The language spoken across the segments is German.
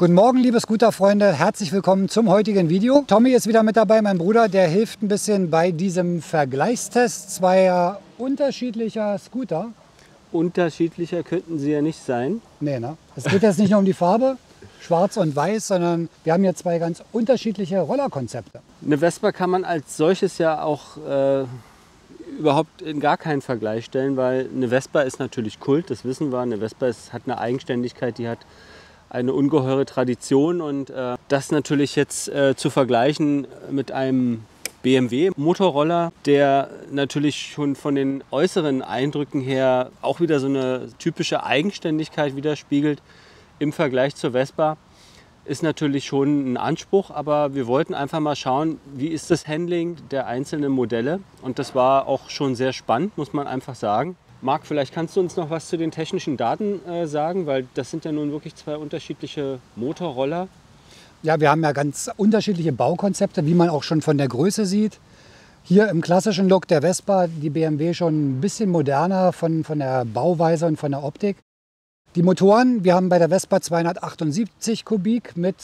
Guten Morgen, liebe Scooter-Freunde, herzlich willkommen zum heutigen Video. Tommy ist wieder mit dabei, mein Bruder, der hilft ein bisschen bei diesem Vergleichstest zweier unterschiedlicher Scooter. Unterschiedlicher könnten sie ja nicht sein. Nee, ne? Es geht jetzt nicht nur um die Farbe, schwarz und weiß, sondern wir haben hier zwei ganz unterschiedliche Rollerkonzepte. Eine Vespa kann man als solches ja auch überhaupt in gar keinen Vergleich stellen, weil eine Vespa ist natürlich Kult, das wissen wir. Eine Vespa hat eine Eigenständigkeit, die hat eine ungeheure Tradition und das natürlich jetzt zu vergleichen mit einem BMW Motorroller, der natürlich schon von den äußeren Eindrücken her auch wieder so eine typische Eigenständigkeit widerspiegelt im Vergleich zur Vespa, ist natürlich schon ein Anspruch, aber wir wollten einfach mal schauen, wie ist das Handling der einzelnen Modelle, und das war auch schon sehr spannend, muss man einfach sagen. Marc, vielleicht kannst du uns noch was zu den technischen Daten sagen, weil das sind ja nun wirklich zwei unterschiedliche Motorroller. Ja, wir haben ja ganz unterschiedliche Baukonzepte, wie man auch schon von der Größe sieht. Hier im klassischen Look der Vespa, die BMW schon ein bisschen moderner von der Bauweise und von der Optik. Die Motoren, wir haben bei der Vespa 278 Kubik mit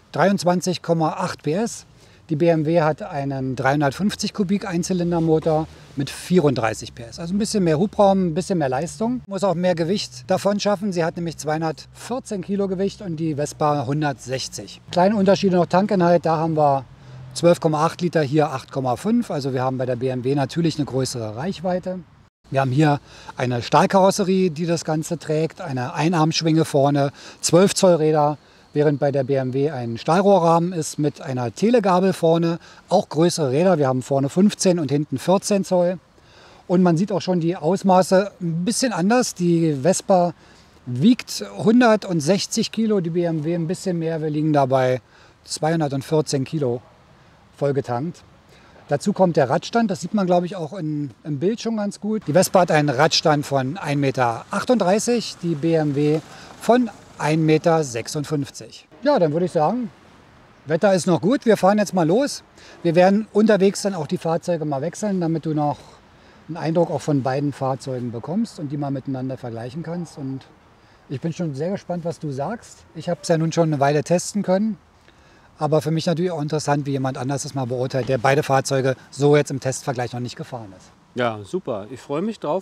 23,8 PS. Die BMW hat einen 350 Kubik Einzylindermotor mit 34 PS. Also ein bisschen mehr Hubraum, ein bisschen mehr Leistung. Muss auch mehr Gewicht davon schaffen. Sie hat nämlich 214 Kilo Gewicht und die Vespa 160. Kleine Unterschiede noch Tankinhalt. Da haben wir 12,8 Liter, hier 8,5. Also wir haben bei der BMW natürlich eine größere Reichweite. Wir haben hier eine Stahlkarosserie, die das Ganze trägt, eine Einarmschwinge vorne, 12 Zoll Räder, während bei der BMW ein Stahlrohrrahmen ist mit einer Telegabel vorne, auch größere Räder. Wir haben vorne 15 und hinten 14 Zoll. Und man sieht auch schon die Ausmaße ein bisschen anders. Die Vespa wiegt 160 Kilo, die BMW ein bisschen mehr. Wir liegen dabei 214 Kilo vollgetankt. Dazu kommt der Radstand, das sieht man, glaube ich, auch im Bild schon ganz gut. Die Vespa hat einen Radstand von 1,38 Meter, die BMW von 1,56 Meter. Ja, dann würde ich sagen, Wetter ist noch gut, wir fahren jetzt mal los. Wir werden unterwegs dann auch die Fahrzeuge mal wechseln, damit du noch einen Eindruck auch von beiden Fahrzeugen bekommst und die mal miteinander vergleichen kannst. Und ich bin schon sehr gespannt, was du sagst. Ich habe es ja nun schon eine Weile testen können. Aber für mich natürlich auch interessant, wie jemand anders es mal beurteilt, der beide Fahrzeuge so jetzt im Testvergleich noch nicht gefahren ist. Ja, super. Ich freue mich drauf.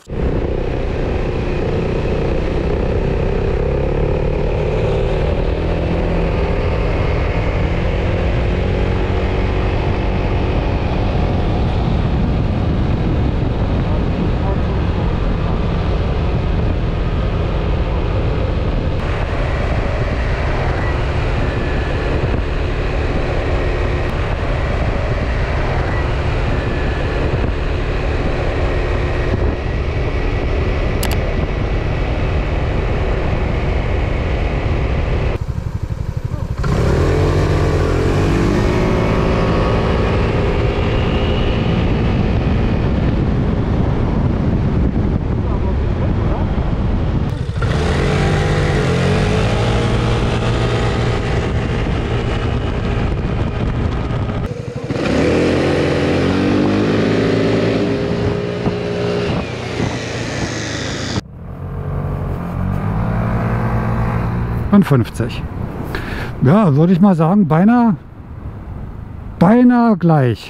Und 50. Ja, würde ich mal sagen, beinahe gleich.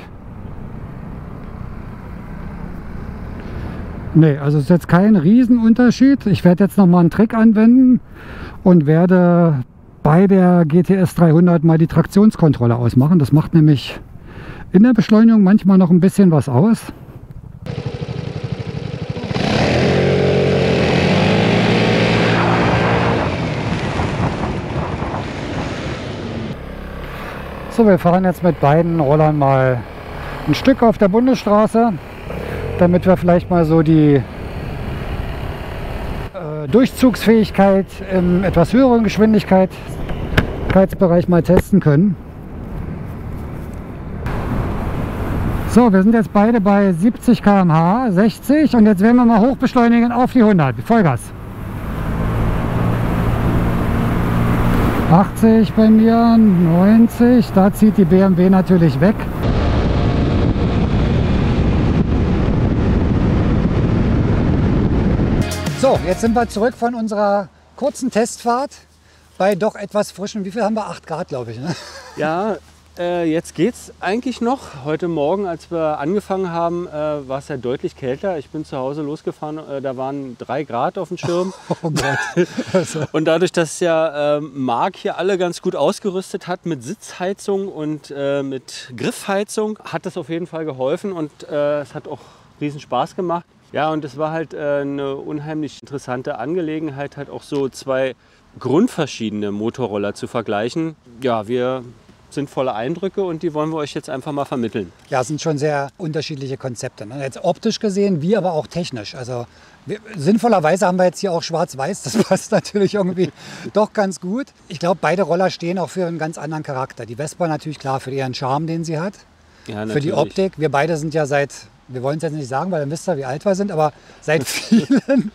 Nee, also es ist jetzt kein Riesenunterschied. Ich werde jetzt noch mal einen Trick anwenden und werde bei der GTS 300 mal die Traktionskontrolle ausmachen. Das macht nämlich in der Beschleunigung manchmal noch ein bisschen was aus. So, wir fahren jetzt mit beiden Rollern mal ein Stück auf der Bundesstraße, damit wir vielleicht mal so die Durchzugsfähigkeit im etwas höheren Geschwindigkeitsbereich mal testen können. So, wir sind jetzt beide bei 70 km/h, 60, und jetzt werden wir mal hochbeschleunigen auf die 100, Vollgas. 80 bei mir, 90, da zieht die BMW natürlich weg. So, jetzt sind wir zurück von unserer kurzen Testfahrt bei doch etwas frischen, wie viel haben wir? 8 Grad, glaube ich. Ne? Ja, jetzt geht's eigentlich noch. Heute Morgen, als wir angefangen haben, war es ja deutlich kälter. Ich bin zu Hause losgefahren, da waren 3 Grad auf dem Schirm. Oh Gott. Also. Und dadurch, dass ja Marc hier alle ganz gut ausgerüstet hat mit Sitzheizung und mit Griffheizung, hat das auf jeden Fall geholfen und es hat auch riesen Spaß gemacht. Ja, und es war halt eine unheimlich interessante Angelegenheit, halt auch so 2 grundverschiedene Motorroller zu vergleichen. Ja, wir sind voller Eindrücke und die wollen wir euch jetzt einfach mal vermitteln. Ja, es sind schon sehr unterschiedliche Konzepte. Ne? Jetzt optisch gesehen, wie aber auch technisch. Also sinnvollerweise haben wir jetzt hier auch schwarz-weiß. Das passt natürlich irgendwie doch ganz gut. Ich glaube, beide Roller stehen auch für einen ganz anderen Charakter. Die Vespa natürlich klar für ihren Charme, den sie hat. Ja, für die Optik. Wir beide sind ja wir wollen es jetzt nicht sagen, weil dann wisst ihr, wie alt wir sind, aber seit vielen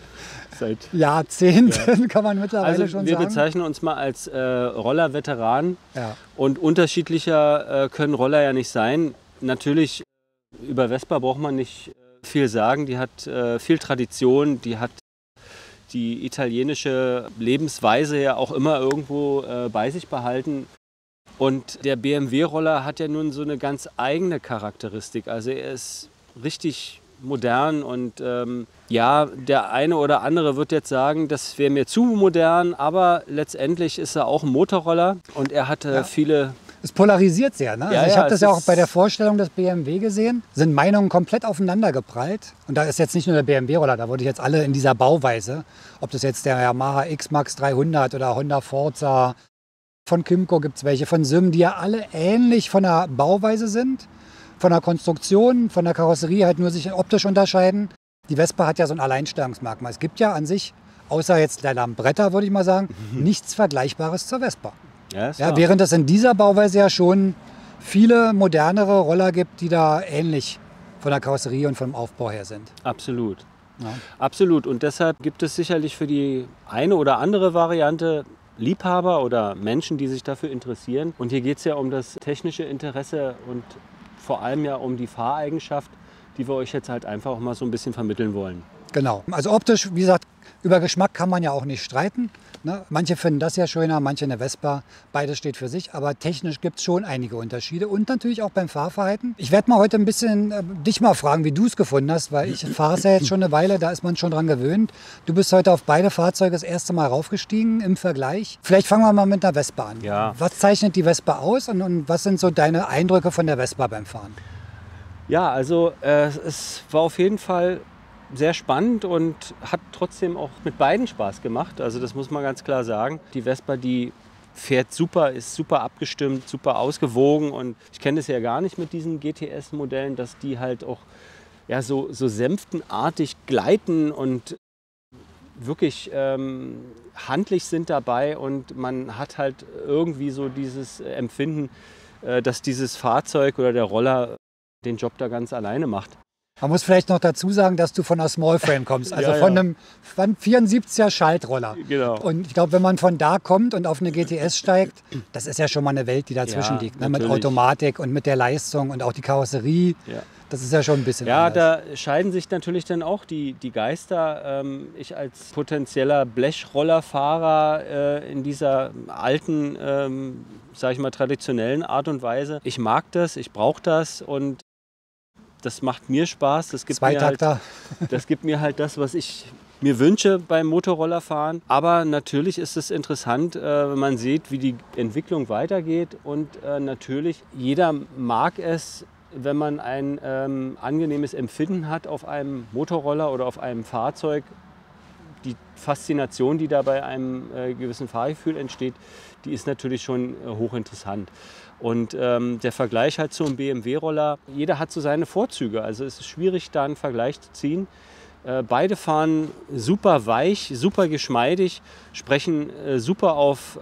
Jahrzehnten kann man mittlerweile schon sagen. Wir bezeichnen uns mal als Roller-Veteranen. Ja. Und unterschiedlicher können Roller ja nicht sein. Natürlich, über Vespa braucht man nicht viel sagen. Die hat viel Tradition, die hat die italienische Lebensweise ja auch immer irgendwo bei sich behalten. Und der BMW-Roller hat ja nun so eine ganz eigene Charakteristik. Also er ist richtig modern und ja, der eine oder andere wird jetzt sagen, das wäre mir zu modern, aber letztendlich ist er auch ein Motorroller und er hatte viele... Es polarisiert sehr. Ne? Ja, also ich habe das ja auch bei der ist Vorstellung des BMW gesehen, sind Meinungen komplett aufeinander geprallt. Und da ist jetzt nicht nur der BMW-Roller, da wurde ich jetzt alle in dieser Bauweise, ob das jetzt der Yamaha X-Max 300 oder Honda Forza, von Kymco gibt es welche, von Sym, die ja alle ähnlich von der Bauweise sind, von der Konstruktion, von der Karosserie halt nur sich optisch unterscheiden. Die Vespa hat ja so ein Alleinstellungsmerkmal. Es gibt ja an sich, außer jetzt der Lambretta, würde ich mal sagen, nichts Vergleichbares zur Vespa. Ja, während es in dieser Bauweise ja schon viele modernere Roller gibt, die da ähnlich von der Karosserie und vom Aufbau her sind. Absolut. Ja. Absolut. Und deshalb gibt es sicherlich für die eine oder andere Variante Liebhaber oder Menschen, die sich dafür interessieren. Und hier geht es ja um das technische Interesse und vor allem ja um die Fahreigenschaft, die wir euch jetzt halt einfach auch mal so ein bisschen vermitteln wollen. Genau. Also optisch, wie gesagt, über Geschmack kann man ja auch nicht streiten. Ne? Manche finden das ja schöner, manche eine Vespa. Beides steht für sich. Aber technisch gibt es schon einige Unterschiede. Und natürlich auch beim Fahrverhalten. Ich werde mal heute ein bisschen dich mal fragen, wie du es gefunden hast. Weil ich fahre es ja jetzt schon eine Weile, da ist man schon dran gewöhnt. Du bist heute auf beide Fahrzeuge das erste Mal raufgestiegen im Vergleich. Vielleicht fangen wir mal mit einer Vespa an. Ja. Was zeichnet die Vespa aus und was sind so deine Eindrücke von der Vespa beim Fahren? Ja, also es war auf jeden Fall sehr spannend und hat trotzdem auch mit beiden Spaß gemacht. Also das muss man ganz klar sagen. Die Vespa, die fährt super, ist super abgestimmt, super ausgewogen. Und ich kenne das ja gar nicht mit diesen GTS-Modellen, dass die halt auch ja, so sänftenartig gleiten und wirklich handlich sind dabei. Und man hat halt irgendwie so dieses Empfinden, dass dieses Fahrzeug oder der Roller den Job da ganz alleine macht. Man muss vielleicht noch dazu sagen, dass du von einer Smallframe kommst, also Ja, von einem 74er Schaltroller. Genau. Und ich glaube, wenn man von da kommt und auf eine GTS steigt, das ist ja schon mal eine Welt, die dazwischen Ja, liegt. Ne? Mit natürlich. Automatik und mit der Leistung und auch die Karosserie. Ja. Das ist ja schon ein bisschen Ja, anders. da scheiden sich natürlich dann auch die Geister. Ich als potenzieller Blechrollerfahrer in dieser alten, sag ich mal, traditionellen Art und Weise. Ich mag das, ich brauche das und das macht mir Spaß. Das gibt Zweitakter. das gibt mir halt das, was ich mir wünsche beim Motorrollerfahren. Aber natürlich ist es interessant, wenn man sieht, wie die Entwicklung weitergeht. Und natürlich, jeder mag es, wenn man ein angenehmes Empfinden hat auf einem Motorroller oder auf einem Fahrzeug. Die Faszination, die da bei einem gewissen Fahrgefühl entsteht, die ist natürlich schon hochinteressant. Und der Vergleich halt zum BMW-Roller, jeder hat so seine Vorzüge. Also es ist schwierig, da einen Vergleich zu ziehen. Beide fahren super weich, super geschmeidig, sprechen super auf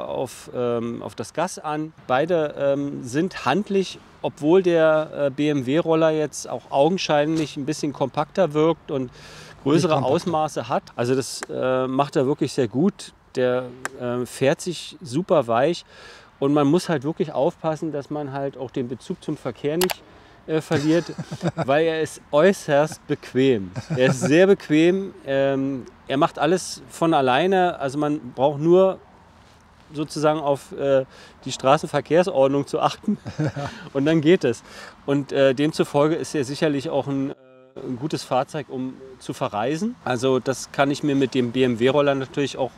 das Gas an. Beide sind handlich, obwohl der BMW-Roller jetzt auch augenscheinlich ein bisschen kompakter wirkt und größere Ausmaße hat. Also das macht er wirklich sehr gut. Der fährt sich super weich. Und man muss halt wirklich aufpassen, dass man halt auch den Bezug zum Verkehr nicht verliert, weil er ist äußerst bequem. Er ist sehr bequem. Er macht alles von alleine. Also man braucht nur sozusagen auf die Straßenverkehrsordnung zu achten und dann geht es. Und demzufolge ist er sicherlich auch ein gutes Fahrzeug, um zu verreisen. Also das kann ich mir mit dem BMW-Roller natürlich auch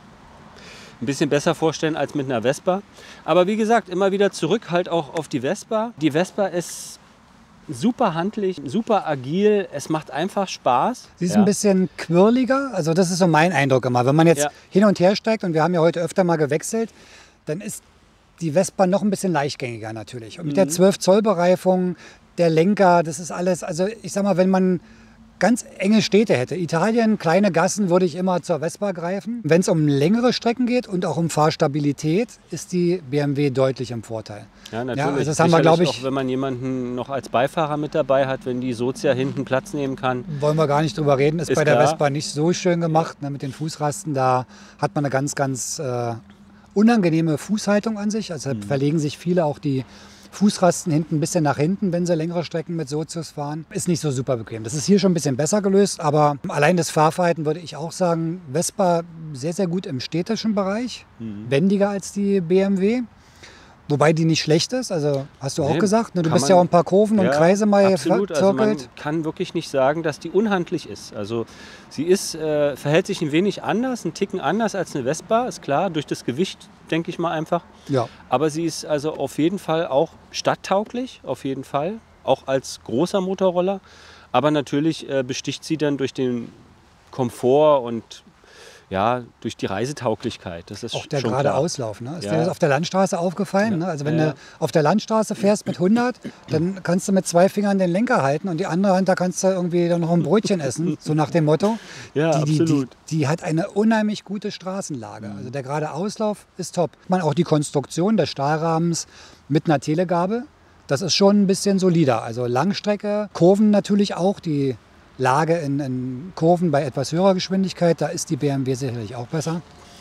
ein bisschen besser vorstellen als mit einer Vespa. Aber wie gesagt, immer wieder zurück halt auch auf die Vespa. Die Vespa ist super handlich, super agil, es macht einfach Spaß. Sie ist ein bisschen quirliger, also das ist so mein Eindruck immer. Wenn man jetzt hin und her steigt, und wir haben ja heute öfter mal gewechselt, dann ist die Vespa noch ein bisschen leichtgängiger natürlich. Und mit der 12-Zoll-Bereifung, der Lenker, das ist alles, also ich sag mal, wenn man ganz enge Städte hätte, Italien, kleine Gassen, würde ich immer zur Vespa greifen. Wenn es um längere Strecken geht und auch um Fahrstabilität, ist die BMW deutlich im Vorteil. Ja, natürlich. Ja, also das haben wir, glaube ich, auch wenn man jemanden noch als Beifahrer mit dabei hat, wenn die Sozia hinten Platz nehmen kann. Wollen wir gar nicht drüber reden, ist bei der klar. Vespa nicht so schön gemacht, ne, mit den Fußrasten. Da hat man eine ganz, ganz unangenehme Fußhaltung an sich. Also verlegen sich viele auch die Fußrasten hinten ein bisschen nach hinten, wenn sie längere Strecken mit Sozius fahren. Ist nicht so super bequem. Das ist hier schon ein bisschen besser gelöst, aber allein das Fahrverhalten würde ich auch sagen, Vespa sehr, sehr gut im städtischen Bereich, wendiger als die BMW. Wobei die nicht schlecht ist, also hast du auch gesagt, ne? Du bist ja auch ein paar Kurven und Kreise mal absolut. Also man kann wirklich nicht sagen, dass die unhandlich ist. Also sie ist, verhält sich ein wenig anders, einen Ticken anders als eine Vespa, ist klar, durch das Gewicht, denke ich mal einfach. Ja. Aber sie ist also auf jeden Fall auch stadttauglich, auf jeden Fall, auch als großer Motorroller. Aber natürlich besticht sie dann durch den Komfort und ja, durch die Reisetauglichkeit. Das ist auch der schon gerade klar. Auslauf. Ne? Ist dir das auf der Landstraße aufgefallen? Ne? Also wenn du auf der Landstraße fährst mit 100, dann kannst du mit 2 Fingern den Lenker halten und die andere Hand, da kannst du irgendwie dann noch ein Brötchen essen, so nach dem Motto. Ja, absolut. Die hat eine unheimlich gute Straßenlage. Also der gerade Auslauf ist top. Man auch die Konstruktion des Stahlrahmens mit einer Telegabel, das ist schon ein bisschen solider. Also Langstrecke, Kurven natürlich auch, die Lage in Kurven bei etwas höherer Geschwindigkeit, da ist die BMW sicherlich auch besser.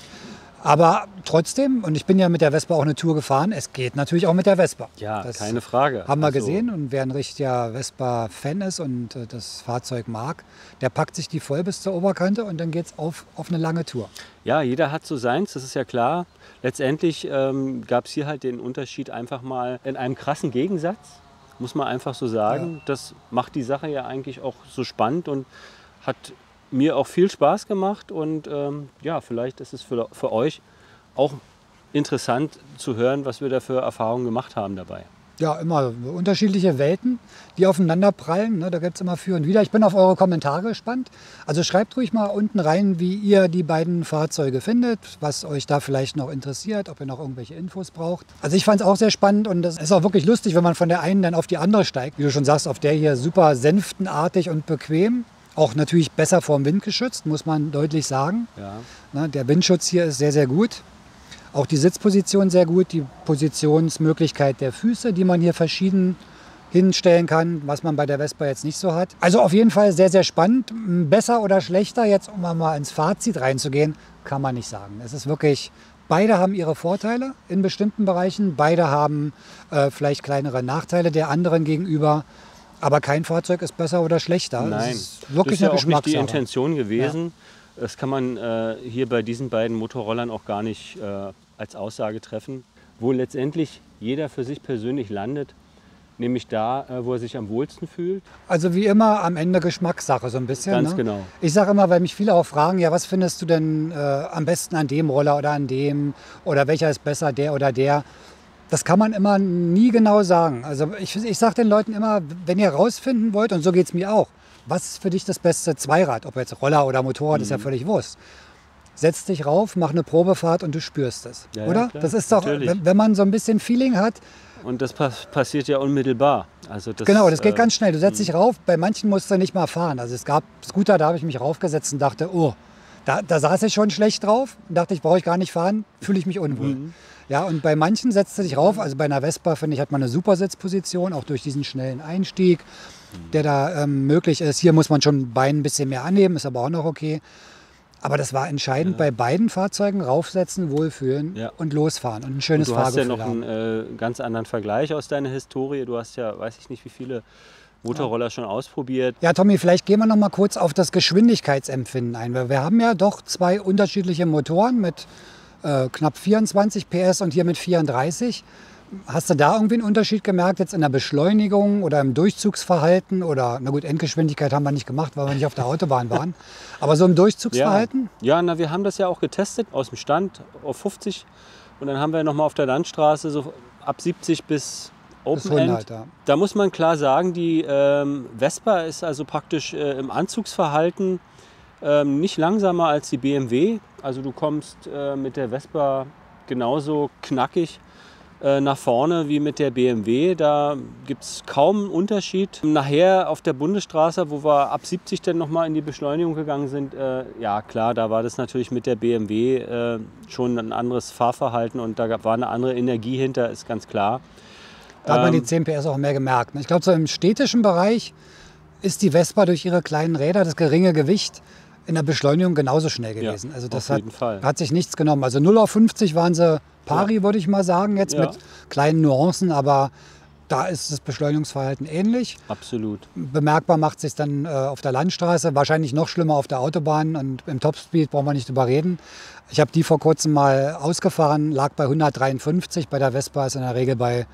Aber trotzdem, und ich bin ja mit der Vespa auch eine Tour gefahren, es geht natürlich auch mit der Vespa. Ja, das keine Frage. Haben wir gesehen, und wer ein richtiger Vespa-Fan ist und das Fahrzeug mag, der packt sich die voll bis zur Oberkante und dann geht es auf eine lange Tour. Ja, jeder hat so seins, das ist ja klar. Letztendlich gab es hier halt den Unterschied einfach mal in einem krassen Gegensatz. Muss man einfach so sagen. Ja. Das macht die Sache ja eigentlich auch so spannend und hat mir auch viel Spaß gemacht. Und ja, vielleicht ist es für euch auch interessant zu hören, was wir da für Erfahrungen gemacht haben dabei. Ja, immer unterschiedliche Welten, die aufeinander prallen. Ne? Da gibt es immer für und wider. Ich bin auf eure Kommentare gespannt. Also schreibt ruhig mal unten rein, wie ihr die beiden Fahrzeuge findet, was euch da vielleicht noch interessiert, ob ihr noch irgendwelche Infos braucht. Also ich fand es auch sehr spannend, und das ist auch wirklich lustig, wenn man von der einen dann auf die andere steigt. Wie du schon sagst, auf der hier super sänftenartig und bequem. Auch natürlich besser vorm Wind geschützt, muss man deutlich sagen. Ja. Ne? Der Windschutz hier ist sehr, sehr gut. Auch die Sitzposition sehr gut, die Positionsmöglichkeit der Füße, die man hier verschieden hinstellen kann, was man bei der Vespa jetzt nicht so hat. Also auf jeden Fall sehr, sehr spannend. Besser oder schlechter, jetzt um mal ins Fazit reinzugehen, kann man nicht sagen. Es ist wirklich, beide haben ihre Vorteile in bestimmten Bereichen, beide haben vielleicht kleinere Nachteile der anderen gegenüber. Aber kein Fahrzeug ist besser oder schlechter. Nein, das ist wirklich das ist ja eine auch nicht die Geschmackssache. Intention gewesen. Ja. Das kann man hier bei diesen beiden Motorrollern auch gar nicht als Aussage treffen, wo letztendlich jeder für sich persönlich landet, nämlich da, wo er sich am wohlsten fühlt. Also wie immer am Ende Geschmackssache so ein bisschen. Ganz genau. Ich sage immer, weil mich viele auch fragen, ja, was findest du denn am besten an dem Roller oder an dem, oder welcher ist besser, der oder der. Das kann man immer nie genau sagen. Also ich sage den Leuten immer, wenn ihr rausfinden wollt, und so geht es mir auch, was ist für dich das beste Zweirad, ob jetzt Roller oder Motorrad, ist ja völlig Wurst. Setz dich rauf, mach eine Probefahrt und du spürst es, ja, oder? Ja, klar, das ist doch, natürlich. wenn man so ein bisschen Feeling hat. Und das passiert ja unmittelbar. Also das, genau, das geht ganz schnell. Du setzt dich rauf, bei manchen musst du nicht mal fahren. Also es gab Scooter, da habe ich mich raufgesetzt und dachte, oh, da saß ich schon schlecht drauf und dachte, ich brauche ich gar nicht fahren, fühle ich mich unwohl. Ja, und bei manchen setzt du dich rauf. Also bei einer Vespa, finde ich, hat man eine super Sitzposition, auch durch diesen schnellen Einstieg, der da möglich ist. Hier muss man schon Bein ein bisschen mehr anheben, ist aber auch noch okay. Aber das war entscheidend bei beiden Fahrzeugen: raufsetzen, wohlfühlen und losfahren und ein schönes Fahrgefühl haben. Du hast ja noch einen ganz anderen Vergleich aus deiner Historie. Du hast ja, weiß ich nicht, wie viele Motorroller schon ausprobiert. Ja, Tommy, vielleicht gehen wir noch mal kurz auf das Geschwindigkeitsempfinden ein. Weil wir haben ja doch 2 unterschiedliche Motoren mit knapp 24 PS und hier mit 34. Hast du da irgendwie einen Unterschied gemerkt, jetzt in der Beschleunigung oder im Durchzugsverhalten? Oder, na gut, Endgeschwindigkeit haben wir nicht gemacht, weil wir nicht auf der Autobahn waren. Aber so im Durchzugsverhalten? Ja, na, wir haben das ja auch getestet aus dem Stand auf 50. Und dann haben wir nochmal auf der Landstraße so ab 70 bis Open 100, End. ja. Da muss man klar sagen, die Vespa ist also praktisch im Anzugsverhalten nicht langsamer als die BMW. Also du kommst mit der Vespa genauso knackig nach vorne wie mit der BMW. Da gibt es kaum einen Unterschied. Nachher auf der Bundesstraße, wo wir ab 70 dann nochmal in die Beschleunigung gegangen sind, ja klar, da war das natürlich mit der BMW schon ein anderes Fahrverhalten und da war eine andere Energie hinter, ist ganz klar. Da hat man die 10 PS auch mehr gemerkt. Ich glaube, so im städtischen Bereich ist die Vespa durch ihre kleinen Räder, das geringe Gewicht, in der Beschleunigung genauso schnell gewesen. Ja, also das auf jeden Fall. hat sich nichts genommen. Also 0 auf 50 waren sie pari, würde ich mal sagen, jetzt mit kleinen Nuancen, aber da ist das Beschleunigungsverhalten ähnlich. Absolut. Bemerkbar macht es sich dann auf der Landstraße, wahrscheinlich noch schlimmer auf der Autobahn und im Topspeed brauchen wir nicht drüber reden. Ich habe die vor kurzem mal ausgefahren, lag bei 153, bei der Vespa ist in der Regel bei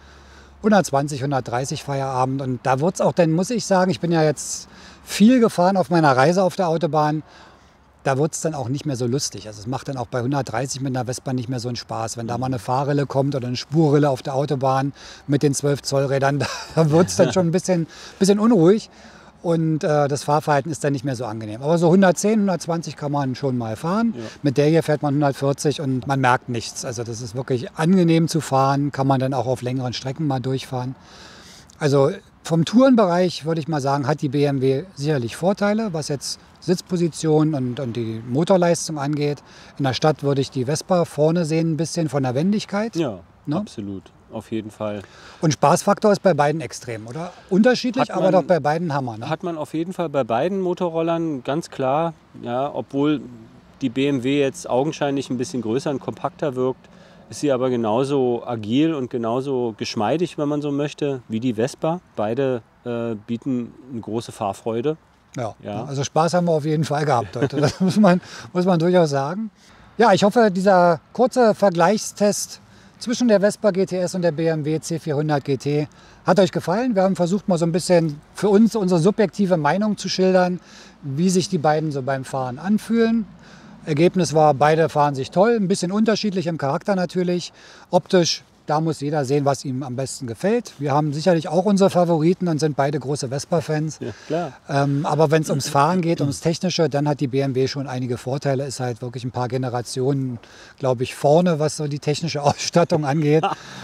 120, 130 Feierabend und da wird es auch, dann muss ich sagen, ich bin ja jetzt viel gefahren auf meiner Reise auf der Autobahn, da wird es dann auch nicht mehr so lustig. Also es macht dann auch bei 130 mit einer Vespa nicht mehr so einen Spaß. Wenn da mal eine Fahrrille kommt oder eine Spurrille auf der Autobahn mit den 12 Zoll Rädern, da wird es dann schon ein bisschen unruhig und das Fahrverhalten ist dann nicht mehr so angenehm. Aber so 110, 120 kann man schon mal fahren. Ja. Mit der hier fährt man 140 und man merkt nichts. Also das ist wirklich angenehm zu fahren, kann man dann auch auf längeren Strecken mal durchfahren. Also vom Tourenbereich würde ich mal sagen, hat die BMW sicherlich Vorteile, was jetzt Sitzposition und die Motorleistung angeht. In der Stadt würde ich die Vespa vorne sehen, ein bisschen von der Wendigkeit. Ja, ne? Absolut, auf jeden Fall. Und Spaßfaktor ist bei beiden extrem, oder? Unterschiedlich, aber doch bei beiden Hammer. Ne? Hat man auf jeden Fall bei beiden Motorrollern ganz klar, ja, obwohl die BMW jetzt augenscheinlich ein bisschen größer und kompakter wirkt, ist sie aber genauso agil und genauso geschmeidig, wenn man so möchte, wie die Vespa. Beide bieten eine große Fahrfreude. Ja, also Spaß haben wir auf jeden Fall gehabt heute. Das muss man durchaus sagen. Ja, ich hoffe, dieser kurze Vergleichstest zwischen der Vespa GTS und der BMW C400 GT hat euch gefallen. Wir haben versucht, mal so ein bisschen für uns unsere subjektive Meinung zu schildern, wie sich die beiden so beim Fahren anfühlen. Ergebnis war, beide fahren sich toll, ein bisschen unterschiedlich im Charakter natürlich. Optisch, da muss jeder sehen, was ihm am besten gefällt. Wir haben sicherlich auch unsere Favoriten und sind beide große Vespa-Fans. Ja, klar. Aber wenn es ums Fahren geht, ums Technische, dann hat die BMW schon einige Vorteile. Ist halt wirklich ein paar Generationen, glaube ich, vorne, was so die technische Ausstattung angeht.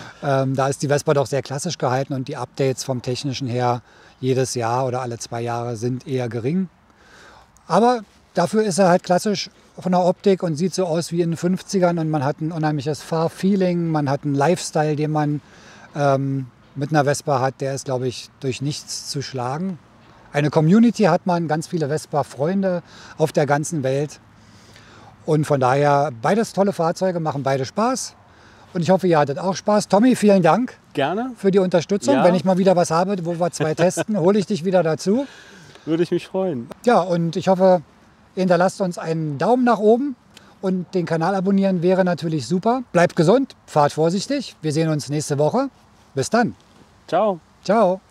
Da ist die Vespa doch sehr klassisch gehalten und die Updates vom Technischen her jedes Jahr oder alle 2 Jahre sind eher gering. Aber dafür ist er halt klassisch von der Optik und sieht so aus wie in den 50ern und man hat ein unheimliches Fahrfeeling, man hat einen Lifestyle, den man mit einer Vespa hat, der ist, glaube ich, durch nichts zu schlagen. Eine Community hat man, ganz viele Vespa-Freunde auf der ganzen Welt und von daher beides tolle Fahrzeuge, machen beide Spaß und ich hoffe, ihr hattet auch Spaß. Tommy, vielen Dank. Gerne. Für die Unterstützung. Ja. Wenn ich mal wieder was habe, wo wir 2 testen, hole ich dich wieder dazu. Würde ich mich freuen. Ja, und ich hoffe, ihr hinterlasst uns einen Daumen nach oben und den Kanal abonnieren wäre natürlich super. Bleibt gesund, fahrt vorsichtig. Wir sehen uns nächste Woche. Bis dann. Ciao. Ciao.